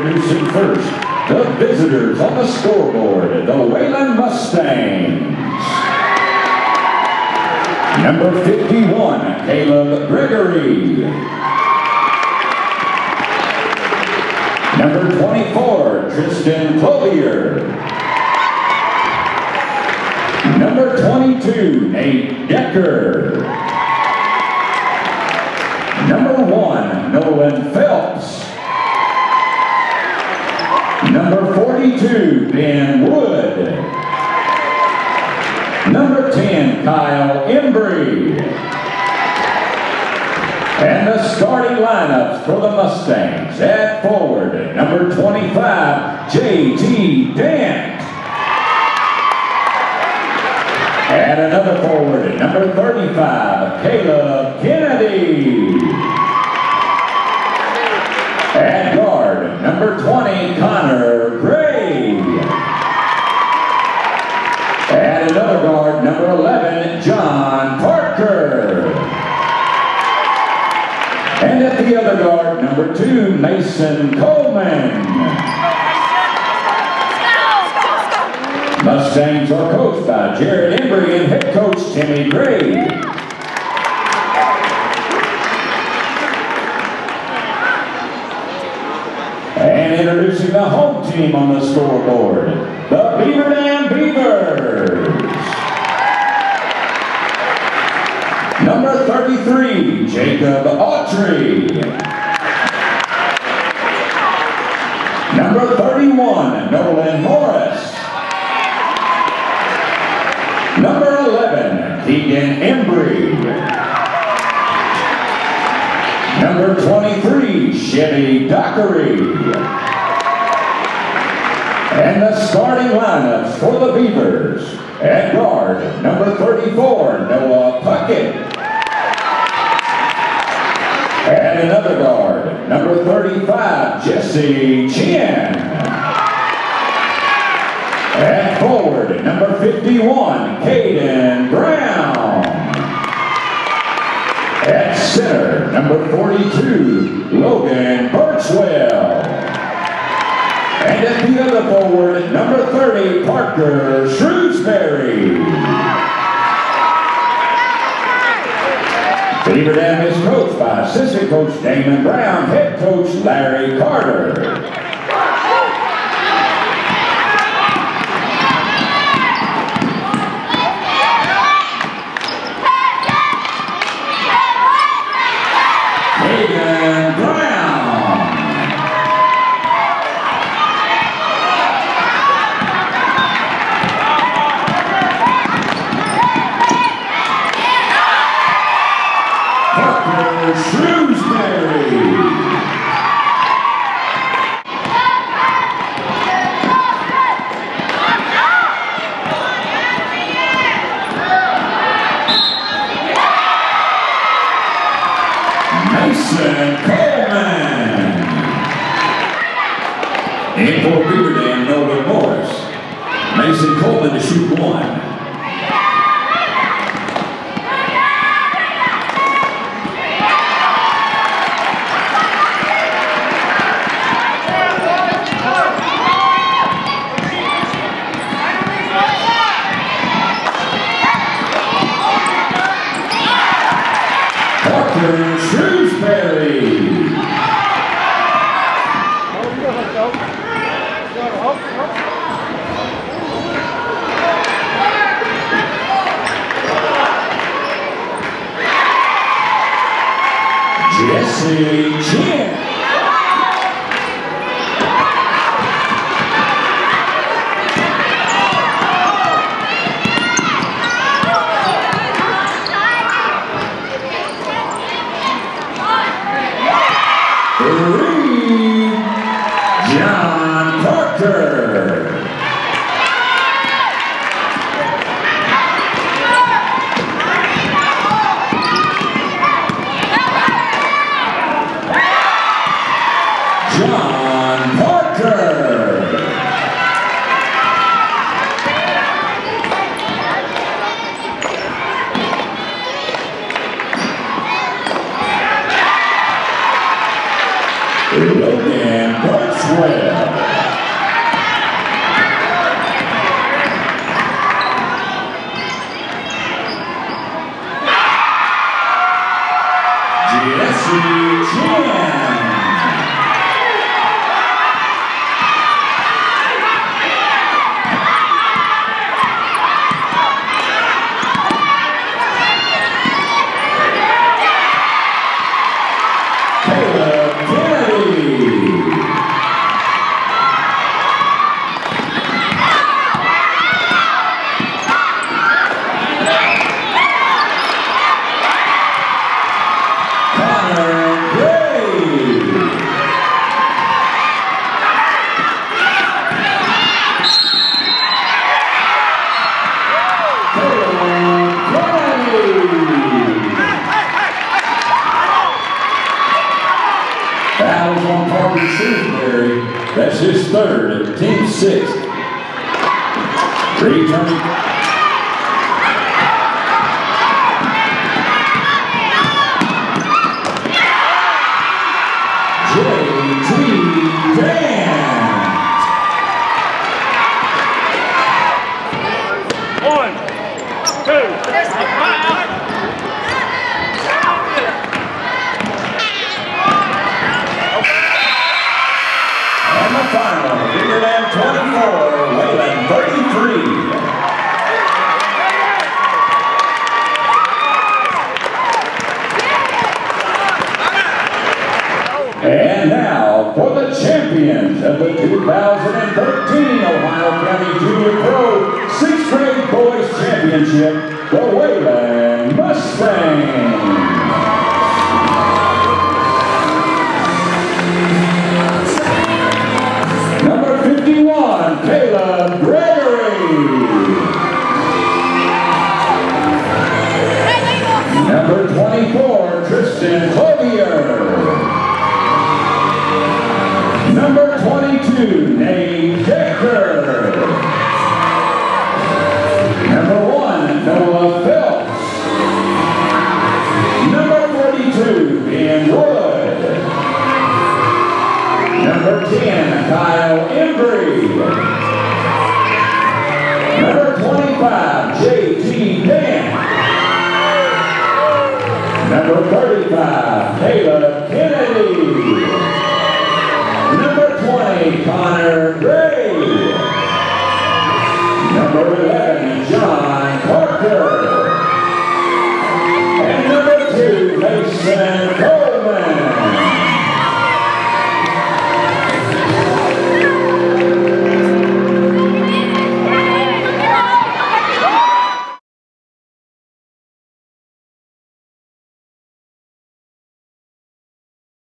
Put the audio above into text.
Introducing first, the visitors on the scoreboard, the Wayland Mustangs. Number 51, Caleb Gregory. Number 24, Tristan Clovier. Number 22, Nate Decker. Number 1, Nolan Phelps. Number 42, Ben Wood. Number 10, Kyle Embry. And the starting lineups for the Mustangs. At forward, number 25, J.T. Dent. And another forward, number 35, Caleb Kennedy. At guard, number 20, Connor Gray. And another guard, number 11, John Parker. And at the other guard, number 2, Mason Coleman. Mustangs are coached by Jared Embry and head coach Timmy Gray. And introducing the home team on the scoreboard, the Beaver Dam Beavers. Number 33, Jacob Autry. Number 31, Nolan Morris. Number 11, Keegan Embry. Number 23, Chevy Dockery. And the starting lineups for the Beavers. At guard, number 34, Noah Puckett. And another guard, number 35, Jesse Chin. At forward, number 51, Caden Brown. At center, number 42, Logan Birchwell. And at the other forward, number 30, Parker Shrewsbury. Beaver Dam is coached by assistant coach Damon Brown, head coach Larry Carter. Mason Coleman. And for Beaver Dam, Nolan Morris. Mason Coleman to shoot 1. Shrewsbury. Jesse Chin. John Parker. John Parker. Logan Birchwell. well. Fouls on Parker Shrewsbury. That's his third and team sixth. Returning. J.T. Dan. 1, 2. And the final, Beaver Dam 24, Wayland 33. And now for the champions of the 2013 Ohio County Junior Pro 6th grade boys championship, the Wayland Mustangs. Number 51, Caleb Gregory. Number 24, Tristan Clovier. Number 22, Nate Decker. Number 1, Noah Phelps. Number 42, Ian Wood. Number 10, Kyle Embry. Number 25, J.T. Dan. Number 35, Caleb Kennedy. Number 20, Connor Gray. Number 11, John Parker. And number 2, Mason Coleman.